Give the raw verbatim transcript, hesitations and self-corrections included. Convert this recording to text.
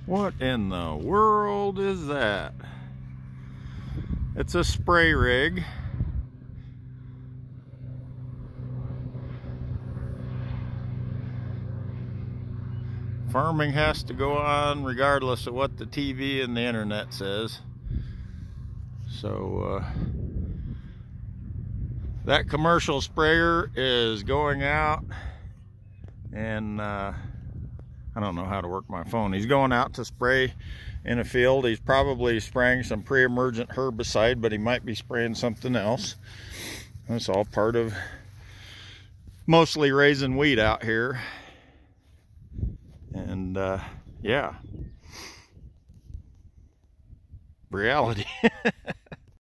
What in the world is that? It's a spray rig. Farming has to go on regardless of what the T V and the internet says. So uh, that commercial sprayer is going out, and uh, I don't know how to work my phone. He's going out to spray in a field. He's probably spraying some pre-emergent herbicide, but he might be spraying something else. That's all part of mostly raising wheat out here. And uh, yeah, reality.